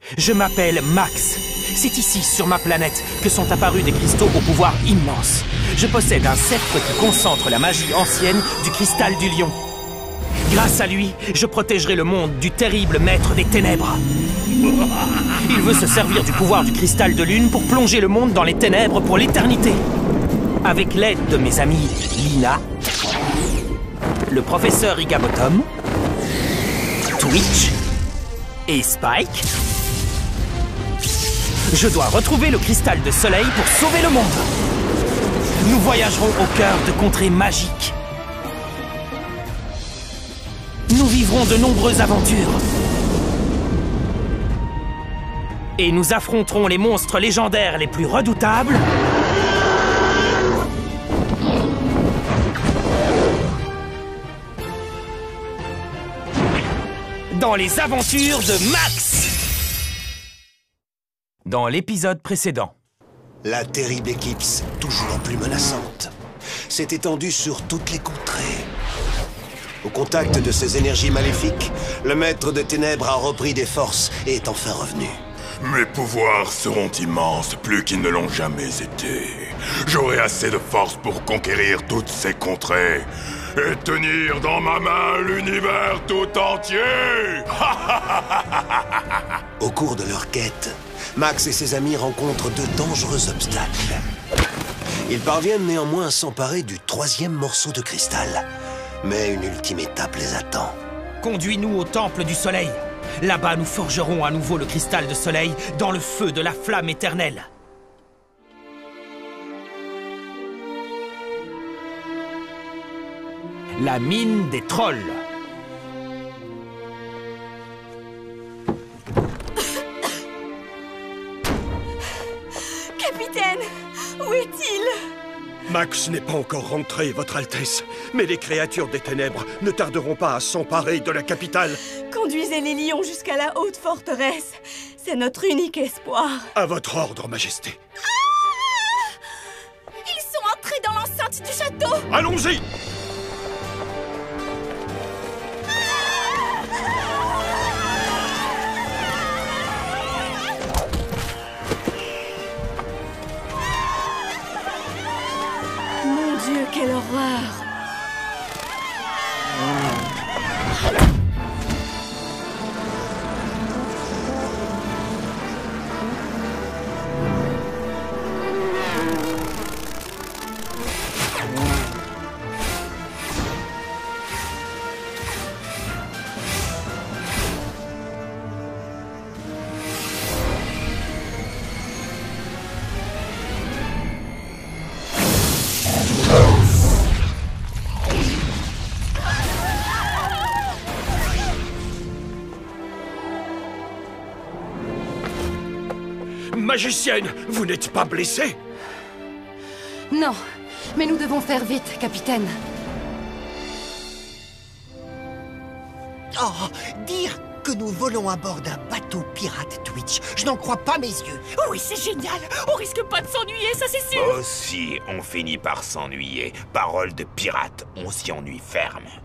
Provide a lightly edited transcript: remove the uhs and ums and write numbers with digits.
Je m'appelle Max. C'est ici, sur ma planète, que sont apparus des cristaux au pouvoir immense. Je possède un sceptre qui concentre la magie ancienne du cristal du lion. Grâce à lui, je protégerai le monde du terrible maître des ténèbres. Il veut se servir du pouvoir du cristal de lune pour plonger le monde dans les ténèbres pour l'éternité. Avec l'aide de mes amis Lina, le professeur Higabotom, Twitch et Spike, je dois retrouver le cristal de soleil pour sauver le monde. Nous voyagerons au cœur de contrées magiques. Nous vivrons de nombreuses aventures. Et nous affronterons les monstres légendaires les plus redoutables. Dans les aventures de Max! Dans l'épisode précédent. La terrible éclipse, toujours plus menaçante, s'est étendue sur toutes les contrées. Au contact de ces énergies maléfiques, le maître des ténèbres a repris des forces et est enfin revenu. Mes pouvoirs seront immenses, plus qu'ils ne l'ont jamais été. J'aurai assez de force pour conquérir toutes ces contrées et tenir dans ma main l'univers tout entier. Au cours de leur quête, Max et ses amis rencontrent de dangereux obstacles. Ils parviennent néanmoins à s'emparer du 3e morceau de cristal. Mais une ultime étape les attend. Conduis-nous au temple du soleil. Là-bas, nous forgerons à nouveau le cristal de soleil dans le feu de la flamme éternelle. La mine des trolls. Capitaine, où est-il? Max n'est pas encore rentré, Votre Altesse. Mais les créatures des ténèbres ne tarderont pas à s'emparer de la capitale. Conduisez les lions jusqu'à la haute forteresse. C'est notre unique espoir. À votre ordre, Majesté. Ah! Ils sont entrés dans l'enceinte du château. Allons-y! Mon Dieu, quelle horreur! Magicienne, vous n'êtes pas blessée? Non, mais nous devons faire vite, capitaine. Oh, dire que nous volons à bord d'un bateau pirate Twitch, je n'en crois pas mes yeux. Oui, c'est génial. On risque pas de s'ennuyer, ça c'est sûr. Oh si, on finit par s'ennuyer. Parole de pirate, on s'y ennuie ferme.